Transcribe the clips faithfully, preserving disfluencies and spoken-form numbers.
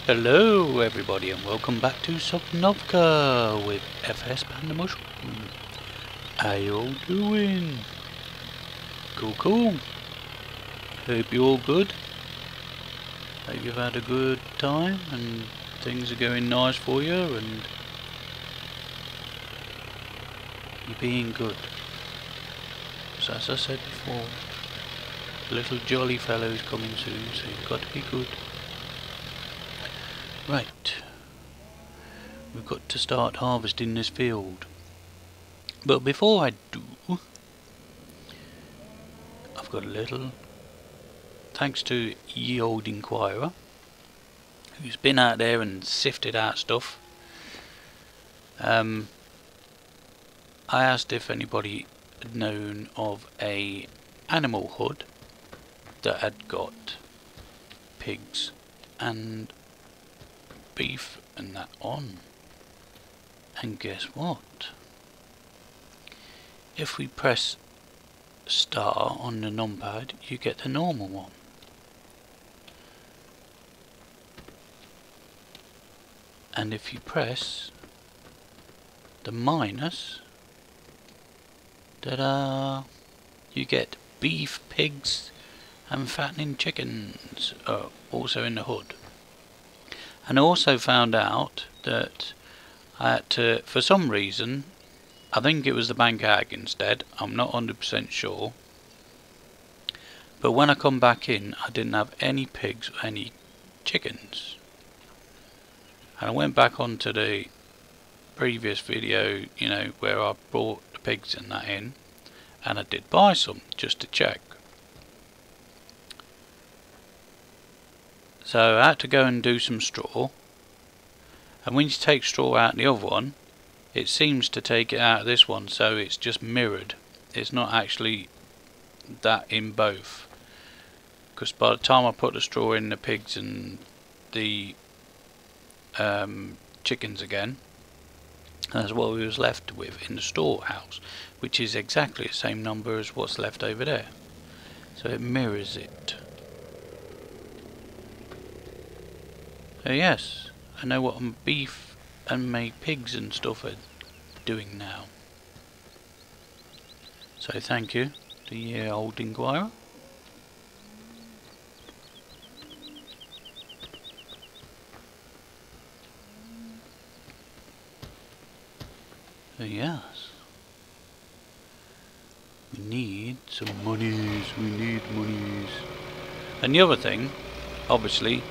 Hello everybody and welcome back to Subnautica with F S Panda Mushroom. How you all doing? Cool cool. Hope you're all good. Hope you've had a good time and things are going nice for you and you're being good. So as I said before, the little jolly fellow's coming soon, so you've got to be good. Right, we've got to start harvesting this field, but before I do, I've got a little thanks to ye old inquirer who's been out there and sifted out stuff. um, I asked if anybody had known of a animal hood that had got pigs and beef and that on, and guess what? If we press star on the numpad, you get the normal one. And if you press the minus, ta-da, you get beef, pigs and fattening chickens uh, also in the hood. And I also found out that I had to, for some reason, I think it was the bank ag instead, I'm not one hundred percent sure, but when I come back in I didn't have any pigs or any chickens. And I went back onto the previous video, you know, where I brought the pigs and that in, and I did buy some just to check. So I had to go and do some straw, and when you take straw out of the other one, it seems to take it out of this one, so it's just mirrored. It's not actually that in both, because by the time I put the straw in the pigs and the um, chickens again, that's what we was left with in the storehouse, which is exactly the same number as what's left over there. So it mirrors it. So yes, I know what my beef and my pigs and stuff are doing now. So thank you to the uh, old inquirer. So yes, we need some monies, we need monies. And the other thing, obviously,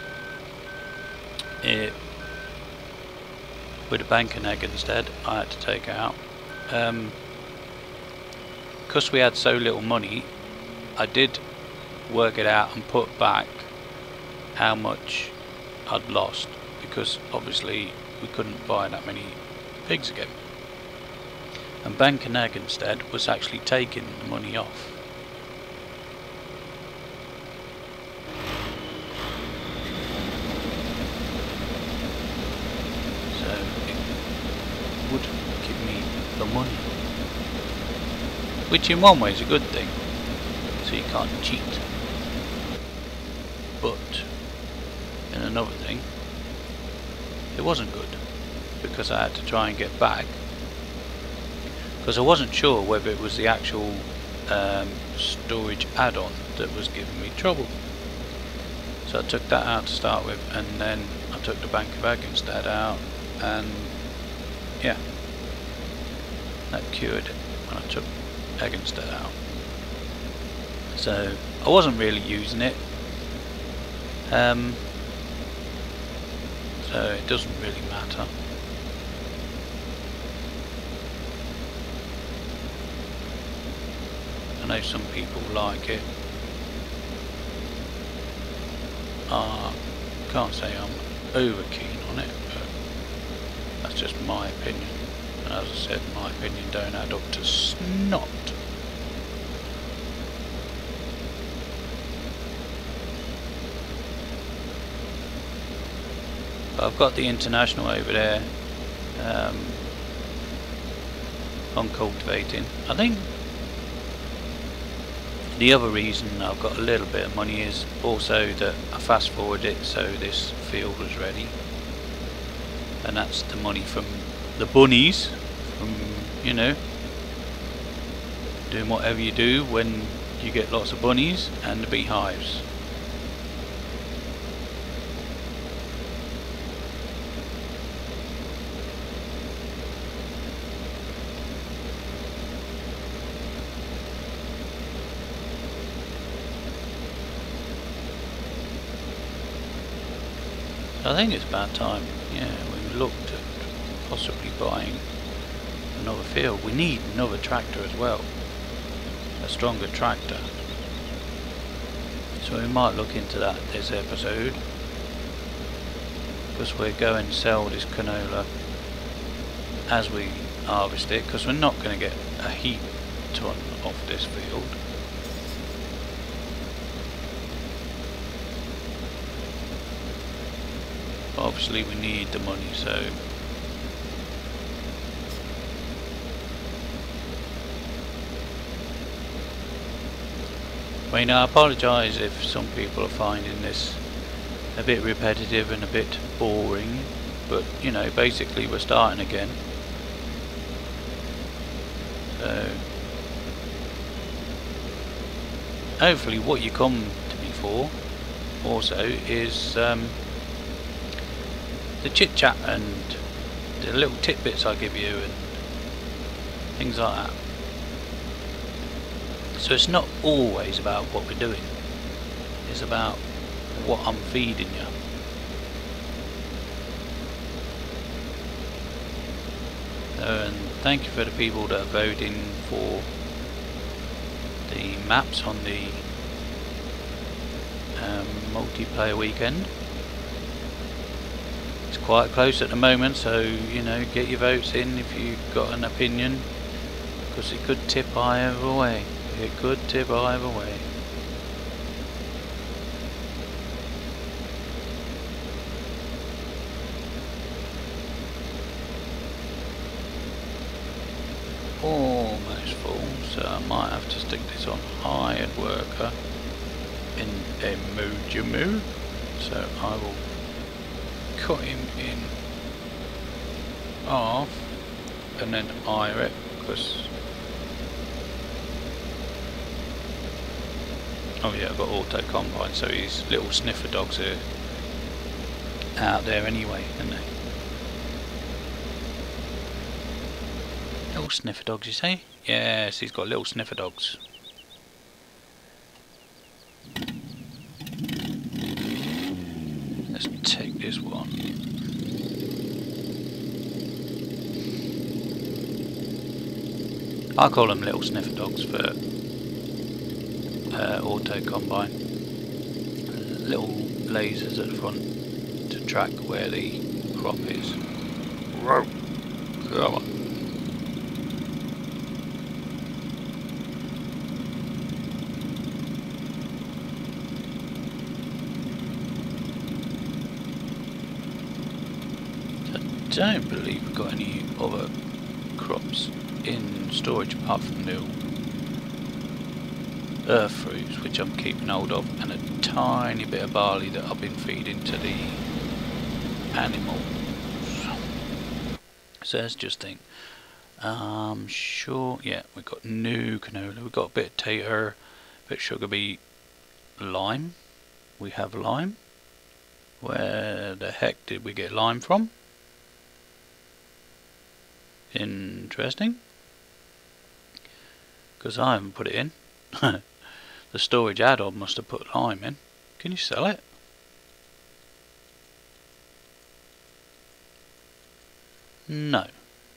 it, with a bank and egg instead, I had to take out. Um, because we had so little money, I did work it out and put back how much I'd lost, because obviously we couldn't buy that many pigs again. And bank and egg instead was actually taking the money off. Would give me the money, which in one way is a good thing, so you can't cheat, but in another thing it wasn't good, because I had to try and get back, because I wasn't sure whether it was the actual um, storage add-on that was giving me trouble. So I took that out to start with, and then I took the bank of egg instead out, and yeah, that cured it when I took egg instead out. So I wasn't really using it, um, so it doesn't really matter. I know some people like it. I can't say I'm over keen on it, but that's just my opinion, and as I said, my opinion don't add up to snot. But I've got the International over there um, on cultivating. I think the other reason I've got a little bit of money is also that I fast forward it so this field was ready. And that's the money from the bunnies, from, you know, doing whatever you do when you get lots of bunnies, and the beehives. I think it's about time, yeah, we looked at possibly buying another field. We need another tractor as well, a stronger tractor. So we might look into that this episode, because we're going to sell this canola as we harvest it, because we're not going to get a heap ton off this field. Obviously we need the money, so I mean, I apologise if some people are finding this a bit repetitive and a bit boring, but you know, basically we're starting again. So hopefully what you come to me for also is um, the chit chat and the little tidbits I give you and things like that. So it's not always about what we're doing, it's about what I'm feeding you. And thank you for the people that are voting for the maps on the um, multiplayer weekend. It's quite close at the moment, so you know, get your votes in if you've got an opinion, because it could tip either way. It could tip either way. Almost full, so I might have to stick this on hired worker in a Mojamoo. So I will cut him in half and then hire it, because oh yeah, I've got auto combine, so these little sniffer dogs are out there anyway, aren't they? Little sniffer dogs, you say? Yes, he's got little sniffer dogs. Let's take this one. I call them little sniffer dogs for Uh, auto combine. Little lasers at the front to track where the crop is. Come on. I don't believe we've got any other crops in storage apart from the earth fruits, which I'm keeping hold of, and a tiny bit of barley that I've been feeding to the animals. So let's just think. Um, sure, yeah, we've got new canola, we've got a bit of tater, a bit of sugar beet, lime. We have lime. Where the heck did we get lime from? Interesting. Because I haven't put it in. The storage add-on must have put lime in. Can you sell it? No.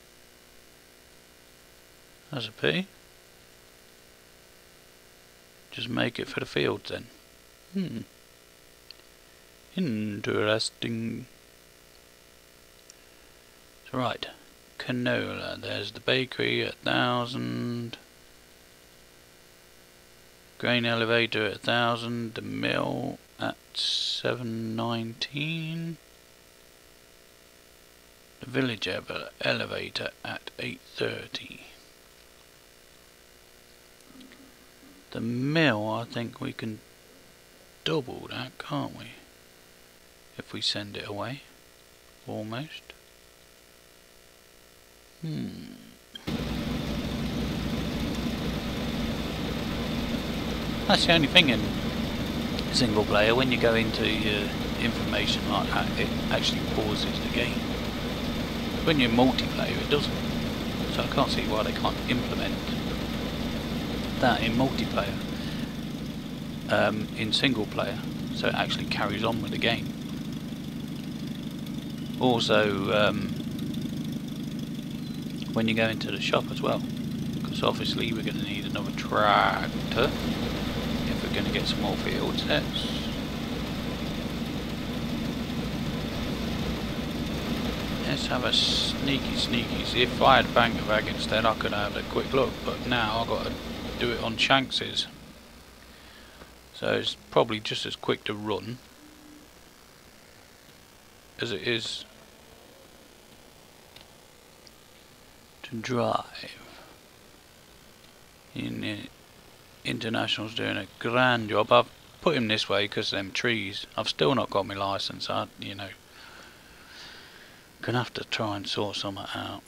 That's a pity. Just make it for the fields then. Hmm. Interesting. So right. Canola. There's the bakery at thousand. Grain elevator at thousand. The mill at seven nineteen. The village elevator at eight thirty. The mill, I think we can double that, can't we? if we send it away. Almost. Hmm. That's the only thing in single player, when you go into your information like that, it actually pauses the game. When you're multiplayer it doesn't. So I can't see why they can't implement that in multiplayer, um, in single player, so it actually carries on with the game. Also, um, when you go into the shop as well, because obviously we're going to need another tractor if we're going to get some more field sets. Let's have a sneaky sneaky. See, if I had Bank of Ag instead, I could have a quick look, but now I've got to do it on Shanks's. So it's probably just as quick to run as it is to drive. In uh, International's doing a grand job. I've put him this way because of them trees. I've still not got my license. I, you know, gonna have to try and sort something out.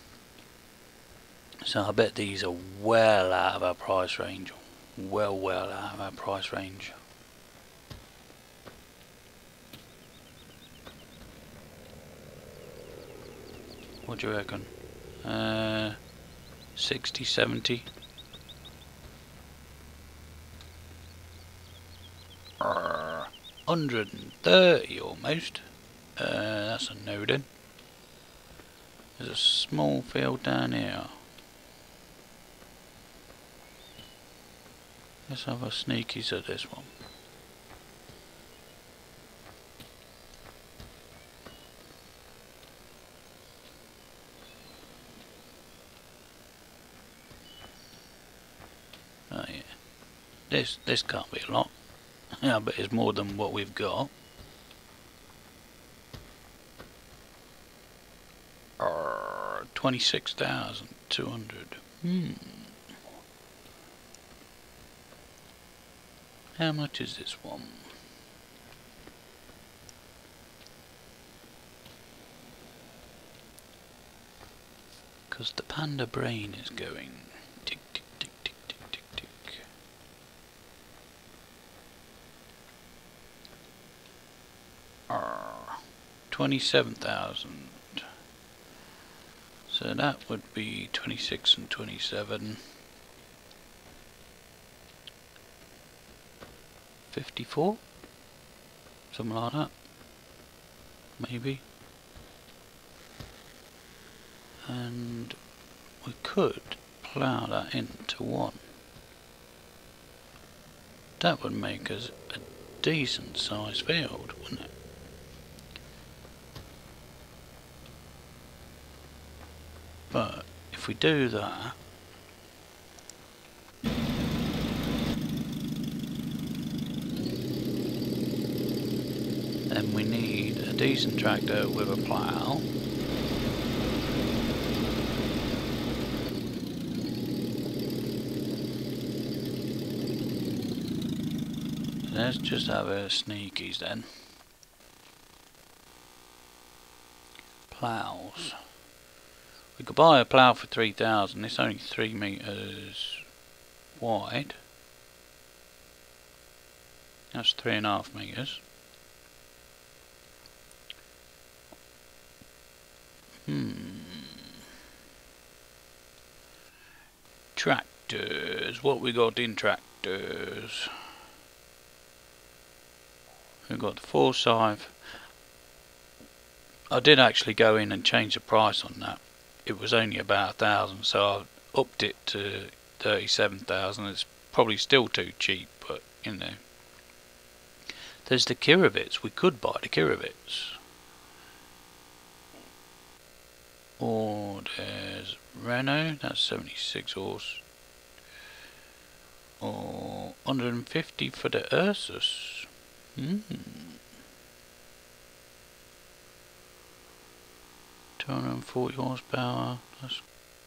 So I bet these are well out of our price range. Well, well out of our price range. What do you reckon? Uh, sixty, seventy? one hundred thirty almost. Uh, that's a no then. There's a small field down here. Let's have a sneakies at this one. Oh yeah. This this can't be a lot. Yeah, but it's more than what we've got. Uh, twenty-six thousand two hundred. Hmm. How much is this one? Because the panda brain is going tick tick tick tick tick tick tick. Uh, twenty-seven thousand. So that would be twenty-six and twenty-seven. fifty-four? Something like that. Maybe. And we could plough that into one. That would make us a decent sized field, wouldn't it? But if we do that, then we need a decent tractor with a plough. Let's just have a sneakies then. Ploughs. We could buy a plough for three thousand. It's only three meters wide. That's three and a half meters. Hmm. Tractors. What we got in tractors? We've got the Forsyth. I did actually go in and change the price on that. It was only about a thousand, so I upped it to thirty-seven thousand. It's probably still too cheap, but you know. There's the Kirovits. We could buy the Kirovits. Or there's Renault. That's seventy-six horse. Or one hundred fifty for the Ursus. Hmm. two hundred forty horsepower. That's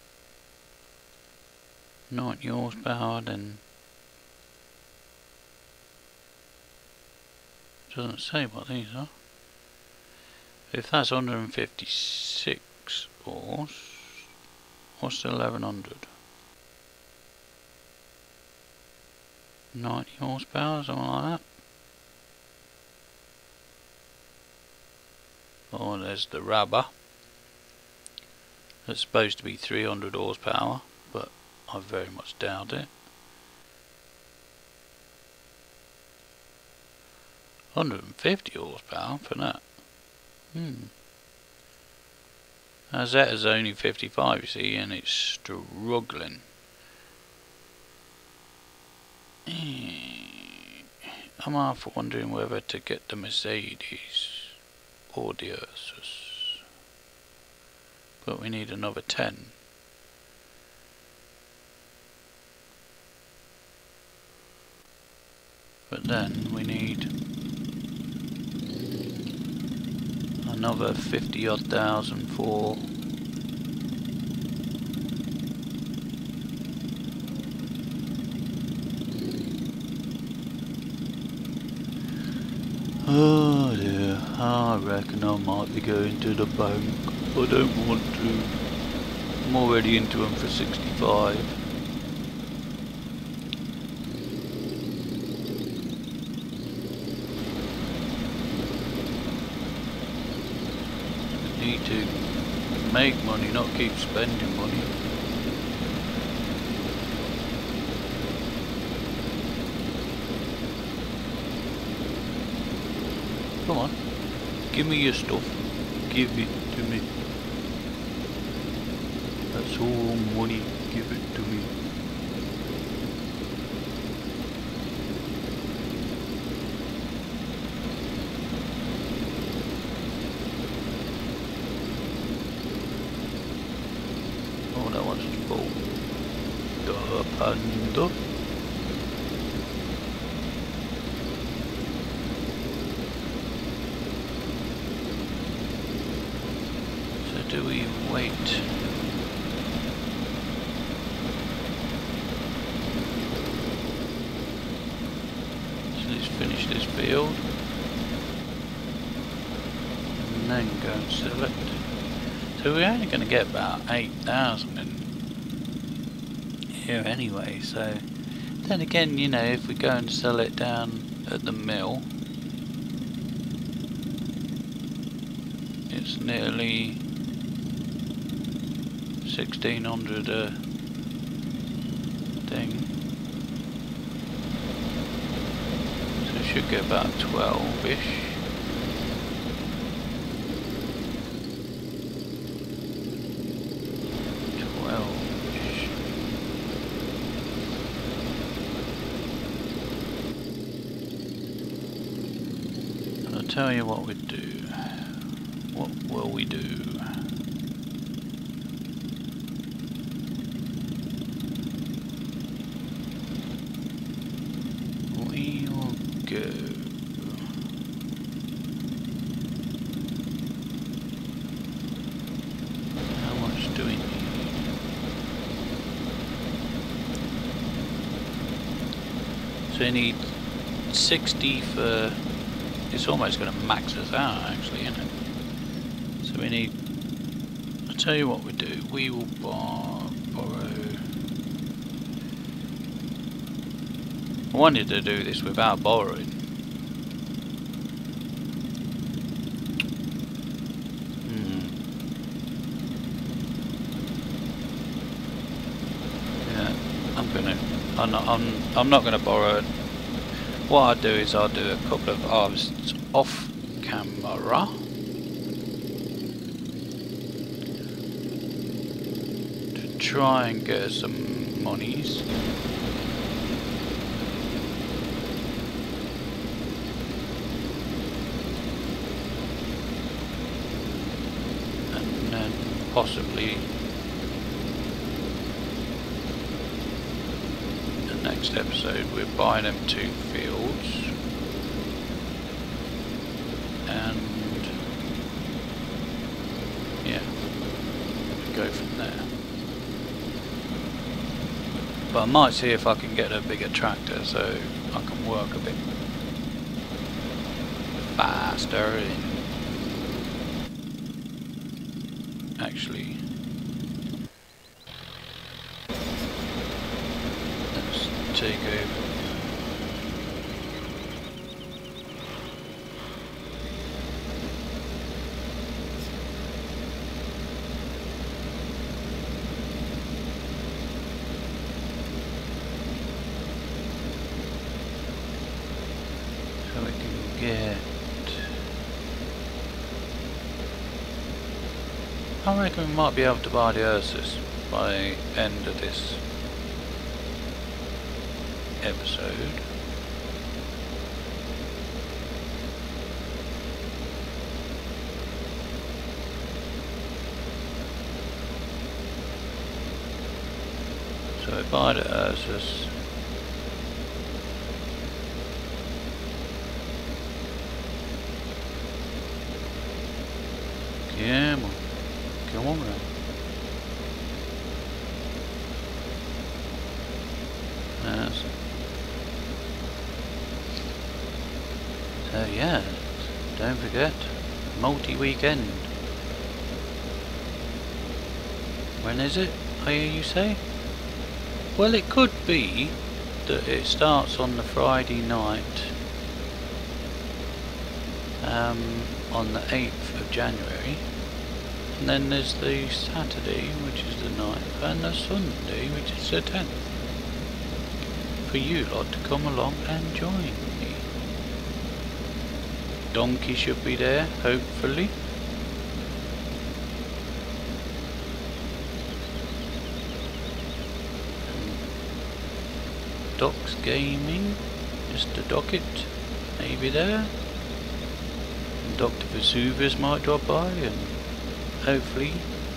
ninety horsepower. Then doesn't say what these are. If that's one hundred fifty-six horse, what's the eleven hundred? ninety horsepower, something like that. Oh, there's the Rabba. It's supposed to be three hundred horsepower, but I very much doubt it. one hundred fifty horsepower for that. Hmm. As that is only fifty-five, you see, and it's struggling. I'm half wondering whether to get the Mercedes or the Ursus, but we need another ten. But then we need another fifty odd thousand for oh dear, I reckon I might be going to the bank. I don't want to. I'm already into them for sixty-five. We need to make money, not keep spending money. Come on, give me your stuff, give it to me. That's all money, give it to me. Oh, that one's full. The Panda. Do we wait? So let's finish this field and then go and sell it. So we're only going to get about eight thousand in here anyway, so then again, you know, if we go and sell it down at the mill, it's nearly sixteen hundred a thing, so it should get about twelve-ish. twelve-ish. I'll tell you what we do. What will we do? Go. How much do we need? So we need sixty for. It's almost going to max us out, actually, isn't it? So we need. I'll tell you what we do. We will bar, borrow. I wanted to do this without borrowing. Hmm. Yeah, I'm gonna. I'm not. I'm. I'm not gonna borrow it. What I'll do is I'll do a couple of harvests off camera. To try and get some monies. Possibly the next episode we're buying them two fields and yeah, we go from there. But I might see if I can get a bigger tractor so I can work a bit faster and actually. Let's take over. So we can get, I reckon we might be able to buy the Ursus by end of this episode. So we buy the Ursus. Come on, come on now. That's so yeah, don't forget, multi-weekend. When is it, I hear you say? Well, it could be that it starts on the Friday night, um, on the eighth of January, and then there's the Saturday, which is the ninth, and the Sunday, which is the tenth, for you lot to come along and join me. Donkey should be there, hopefully. Doc's Gaming, Mister Docket, maybe there. And Doctor Vesuvius might drop by, and hopefully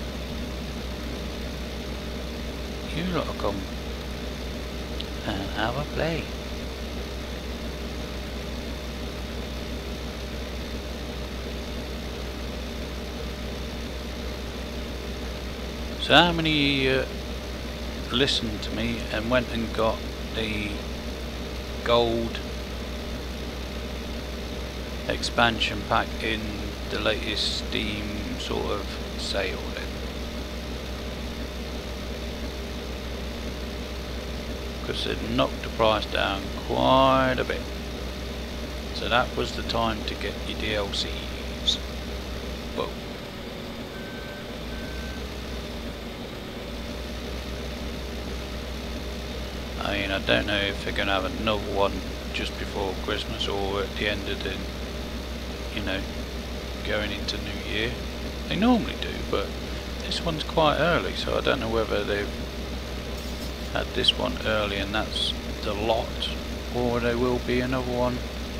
you lot will come and have a play. So how many uh, listened to me and went and got the gold expansion pack in the latest Steam sort of sale then? Because it knocked the price down quite a bit. So that was the time to get your D L Cs. Whoa. I mean, I don't know if they're going to have another one just before Christmas or at the end of the, you know, going into New Year. They normally do, but this one's quite early, so I don't know whether they've had this one early and that's the lot, or there will be another one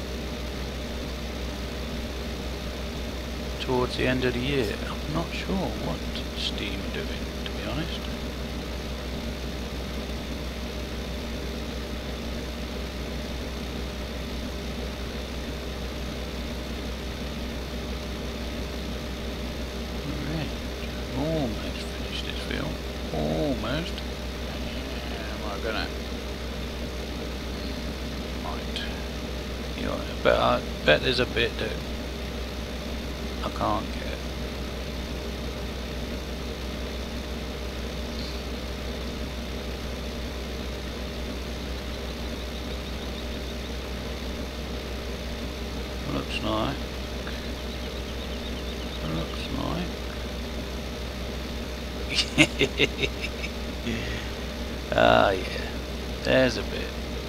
towards the end of the year. I'm not sure what Steam are doing, to be honest. Almost finished this film. Almost. Am I gonna? Might. You know, but I bet there's a bit that I can't get. Looks like. Looks like. Ah, yeah, there's a bit.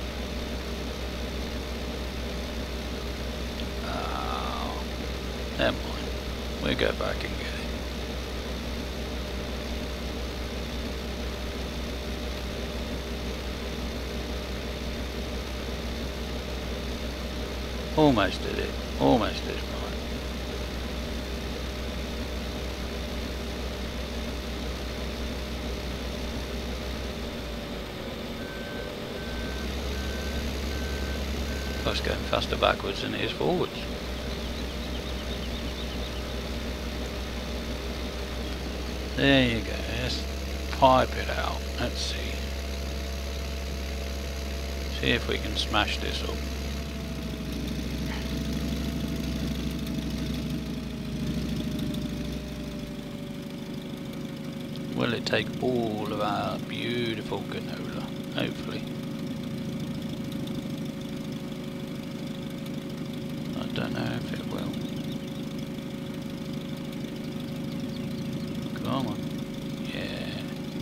Oh, never mind. We'll go back and get it. Almost did it. Almost did it. It's going faster backwards than it is forwards. There you go, let's pipe it out. Let's see. See if we can smash this up. Will it take all of our beautiful canola? Hopefully. I don't know if it will. Come on. Yeah.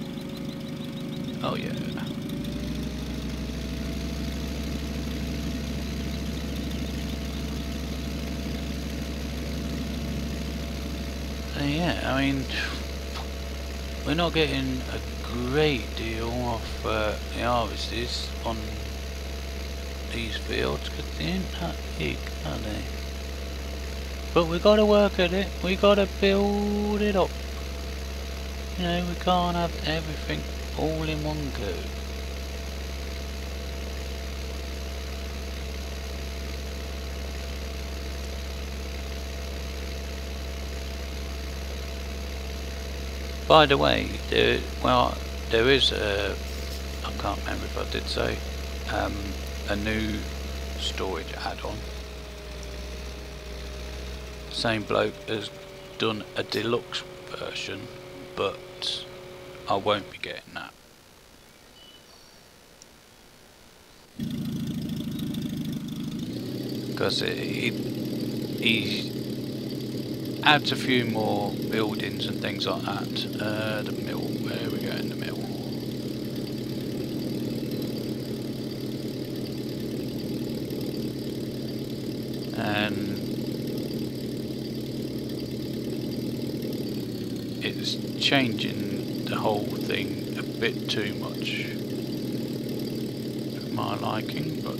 Oh yeah. So yeah, I mean, we're not getting a great deal off uh, the harvests on these fields because they ain't that big, are they? But we got to work at it. We got to build it up. You know, we can't have everything all in one go. By the way, there, well, there is a, I can't remember if I did say, um, a new storage add-on. Same bloke has done a deluxe version, but I won't be getting that. Because he, he adds a few more buildings and things like that. Uh, the mill, where we go in the mill. And it's changing the whole thing a bit too much for my liking, but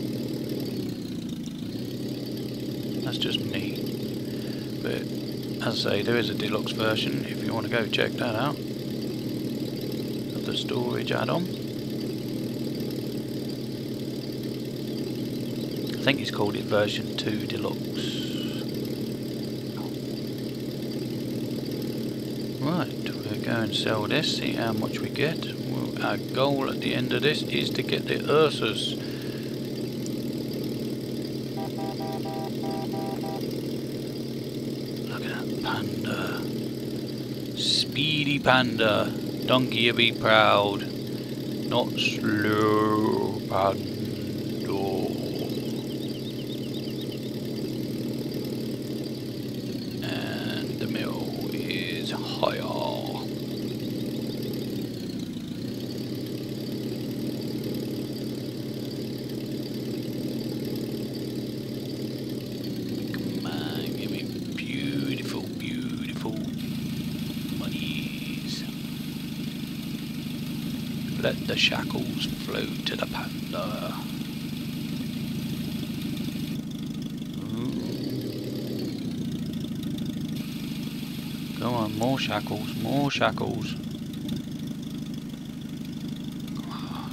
that's just me. But as I say, there is a deluxe version if you want to go check that out of the storage add-on. I think he's called it version two deluxe. Right, we'll go and sell this, see how much we get. Well, our goal at the end of this is to get the Ursus. Look at that panda. Speedy panda. Donkey, you be proud. Not slow panda. And the mill is higher. Come on, give me beautiful, beautiful monies. Let the shackles flow to the panda. Come on, more shackles, more shackles. Come on.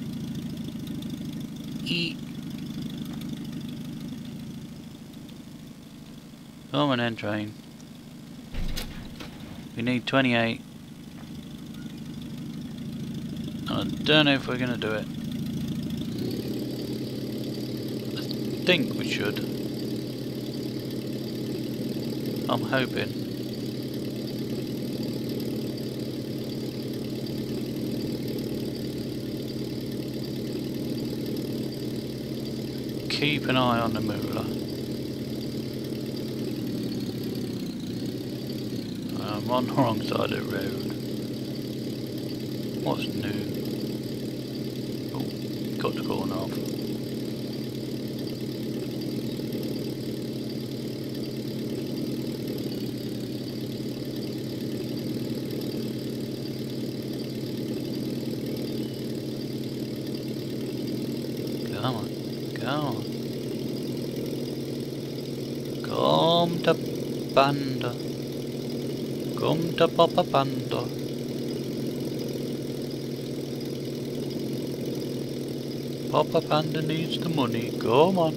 Eat. Come on then, train. We need twenty-eight. I don't know if we're gonna do it. I think we should. I'm hoping. Keep an eye on the moolah. I'm on the wrong side of the road. What's new? Oh, got the corner off. Come on, come on. Come to Panda. Come to Papa Panda. Papa Panda needs the money. Come on.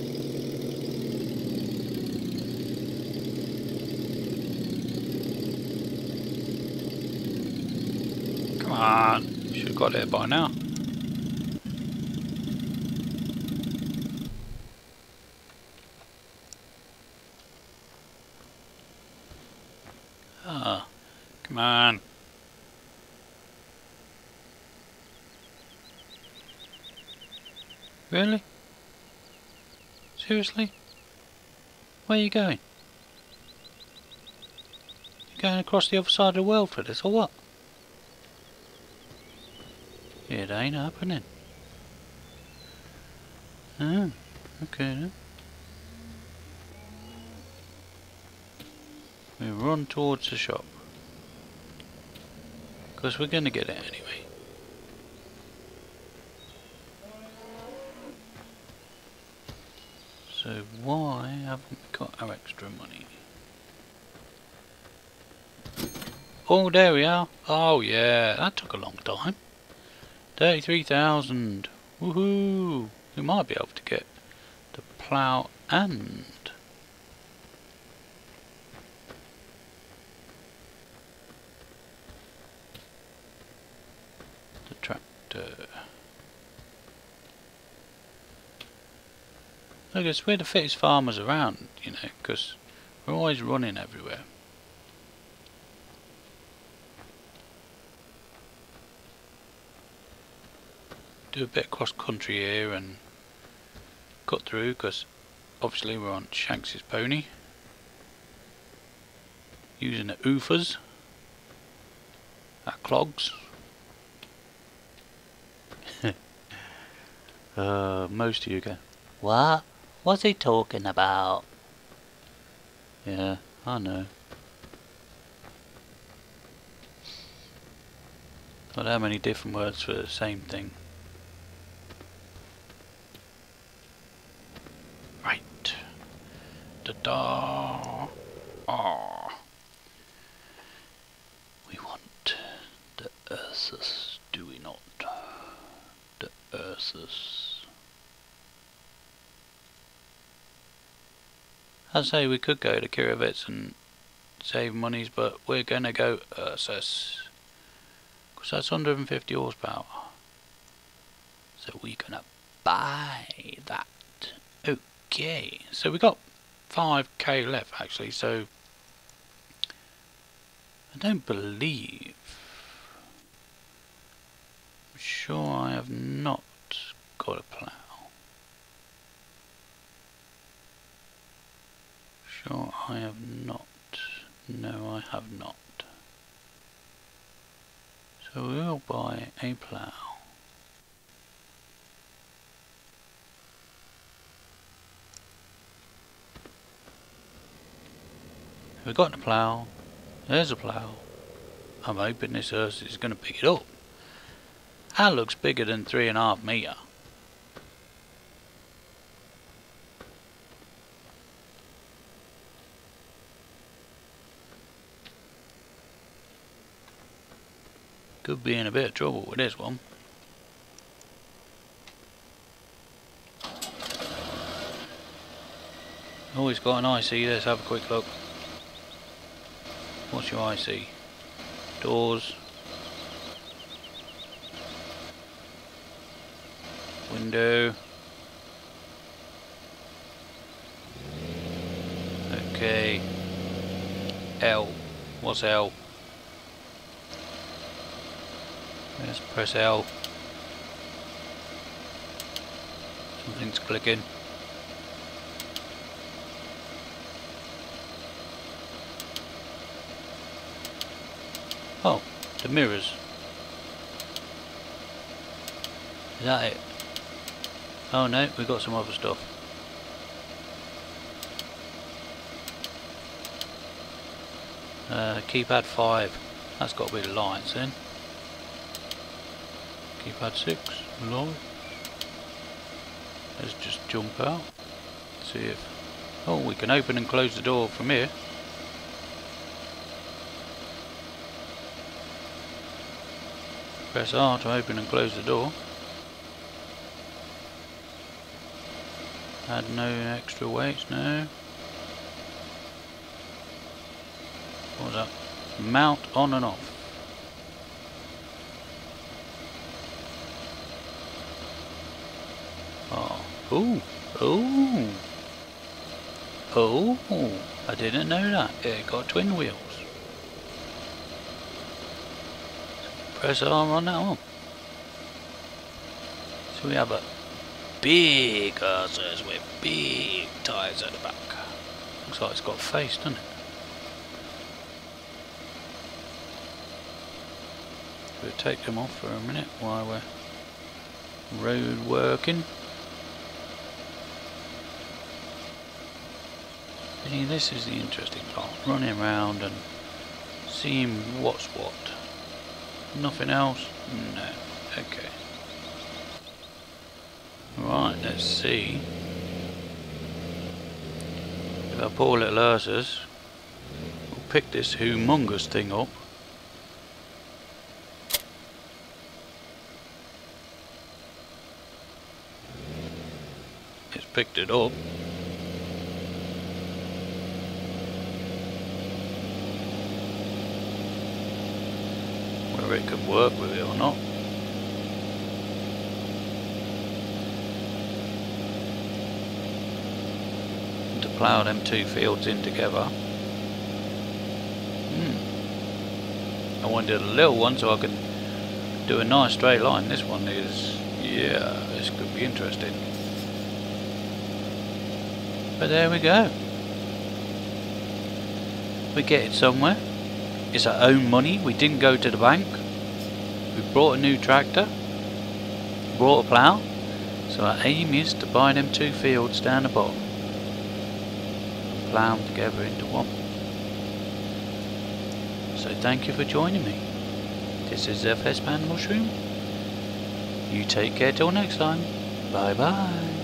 Come on. Should have got there by now. Ah, come on. Really? Seriously? Where are you going? You going across the other side of the world for this, or what? It ain't happening. Oh, okay then. We run towards the shop. Because we're going to get it anyway. So why haven't we got our extra money? Oh, there we are. Oh yeah, that took a long time. thirty-three thousand. Woohoo! We might be able to get the plough and the tractor. I guess we're the fittest farmers around, you know, because we're always running everywhere. Do a bit of cross country here and cut through, because obviously we're on Shanks's pony. Using the oofers. Our clogs. uh, most of you go, what? What's he talking about? Yeah, I know. Not how many different words for the same thing. Right. Da-da. Ah. We want the Ursus, do we not? The Ursus. I'd say we could go to Kirovitz and save monies, but we're gonna go Ursus. Because that's one hundred fifty horsepower. So we're gonna buy that. Okay, so we got five K left actually, so I don't believe, I'm sure I have not got a plough. Sure I have not. No, I have not. So we'll buy a plough. We've got the plough. There's a plough. I'm hoping this Ursus is going to pick it up. That looks bigger than three and a half metre. Could be in a bit of trouble with this one. Oh, it's got an I C. Let's have a quick look. What's your I C? Doors. Window. Okay. L. What's L? Let's press L. Something's clicking. Oh, the mirrors. Is that it? Oh no, we've got some other stuff. Uh, keypad five. That's got to be the lights then. Keypad six. Lights. Let's just jump out. See if. Oh, we can open and close the door from here. Press R to open and close the door. Add no extra weights, no. What was that? Mount on and off. Oh. Ooh. Ooh. Oh. I didn't know that. It got twin wheels. Press R on that one. So we have a big Ursas with big tyres at the back. Looks like it's got a face, doesn't it? We'll take them off for a minute while we're road working. See, this is the interesting part, running around and seeing what's what. Nothing else? No. Okay. Right, let's see. If our poor little Ursas will pick this humongous thing up. It's picked it up. Whether it can work with it or not. To plough them two fields in together. Hmm. I wanted a little one so I can do a nice straight line. This one is, yeah, this could be interesting. But there we go. We're getting somewhere. It's our own money. We didn't go to the bank. We brought a new tractor. Brought a plough. So our aim is to buy them two fields down the bottom. And plough them together into one. So thank you for joining me. This is F S Pan Mushroom. You take care till next time. Bye bye.